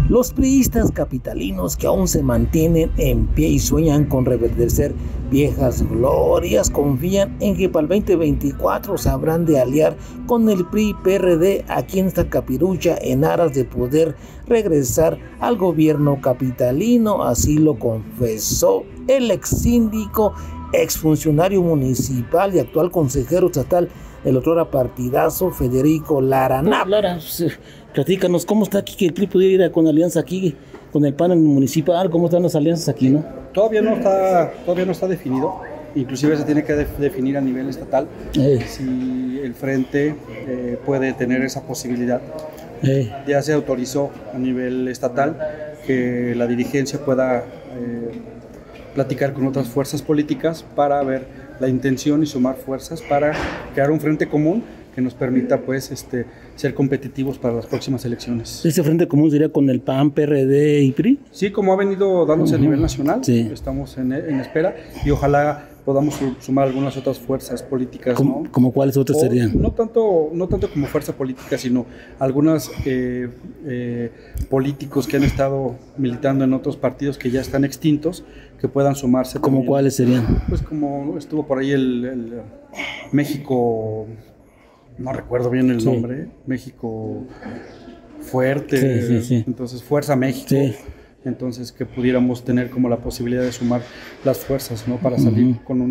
Los priistas capitalinos que aún se mantienen en pie y sueñan con reverdecer viejas glorias confían en que para el 2024 se habrán de aliar con el PRI-PRD aquí en esta capirucha en aras de poder regresar al gobierno capitalino. Así lo confesó el exsíndico, exfuncionario municipal y actual consejero estatal del otrora partidazo, Federico Lara. Lara, platícanos, ¿cómo está aquí que el PRI pudiera ir con alianza aquí, con el PAN municipal? ¿Cómo están las alianzas aquí, no? Todavía no está definido, inclusive se tiene que definir a nivel estatal si el frente puede tener esa posibilidad. Ya se autorizó a nivel estatal que la dirigencia pueda platicar con otras fuerzas políticas para ver la intención y sumar fuerzas para crear un frente común que nos permita pues ser competitivos para las próximas elecciones. ¿Ese frente común sería con el PAN, PRD y PRI? Sí, como ha venido dándose a nivel nacional, estamos en espera y ojalá podamos sumar algunas otras fuerzas políticas. ¿Como cuáles otras serían? No tanto como fuerza política, sino algunos políticos que han estado militando en otros partidos que ya están extintos, que puedan sumarse. ¿Como cuáles serían? Pues como estuvo por ahí el México, no recuerdo bien el nombre, México Fuerte, entonces Fuerza México. Entonces que pudiéramos tener como la posibilidad de sumar las fuerzas, ¿no? Para salir con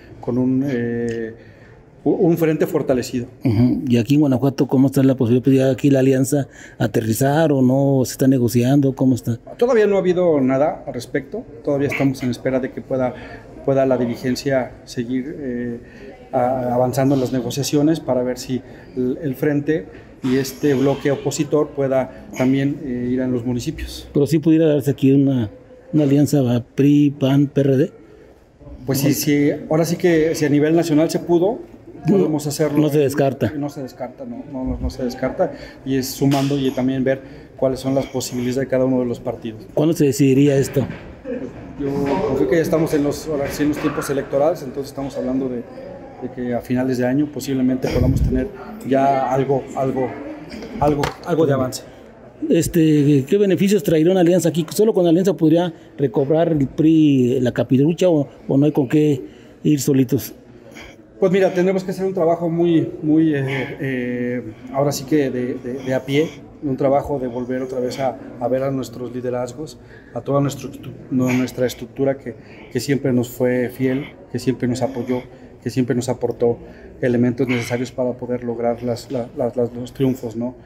un frente fortalecido. Y aquí en Guanajuato, ¿cómo está la posibilidad de aquí la alianza aterrizar o no? ¿Se está negociando? ¿Cómo está? Todavía no ha habido nada al respecto, todavía estamos en espera de que pueda la dirigencia seguir avanzando en las negociaciones para ver si el frente y este bloque opositor pueda también ir a los municipios. Pero sí pudiera darse aquí una alianza PRI, PAN, PRD. Pues sí, ahora sí que si a nivel nacional se pudo, podemos hacerlo. No se descarta. No se descarta, no se descarta, y es sumando y también ver cuáles son las posibilidades de cada uno de los partidos. ¿Cuándo se decidiría esto? Yo creo que ya estamos en los tiempos electorales, entonces estamos hablando de que a finales de año posiblemente podamos tener ya algo de avance. ¿Qué beneficios traería una alianza aquí? ¿Solo con la alianza podría recobrar el PRI la capirucha o no hay con qué ir solitos? Pues mira, tendremos que hacer un trabajo muy ahora sí que de a pie, un trabajo de volver otra vez a ver a nuestros liderazgos, a toda nuestra estructura que siempre nos fue fiel, que siempre nos apoyó, que siempre nos aportó elementos necesarios para poder lograr los triunfos, ¿no?